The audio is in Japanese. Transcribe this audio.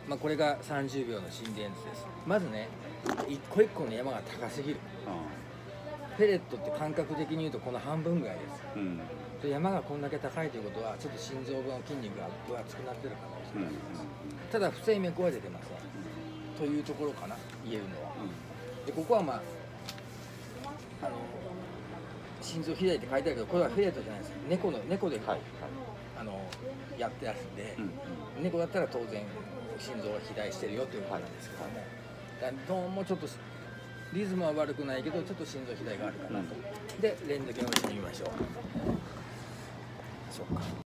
まあ、これが30秒の心電図です。まずね、一個一個の山が高すぎる。フェレットって感覚的に言うとこの半分ぐらいです、で山がこんだけ高いということはちょっと心臓の筋肉が分厚くなってる可能性があります、ただ不整脈は出てません、というところかな、言えるのは、でここはまあ心臓肥大って書いてあるけど、これはフェレットじゃないです。猫で、やってあるんで、猫だったら当然心臓は肥大してるよということなんですけども、どうもちょっとリズムは悪くないけどちょっと心臓肥大があるかなと。でレントゲンをしてみましょう。そうか。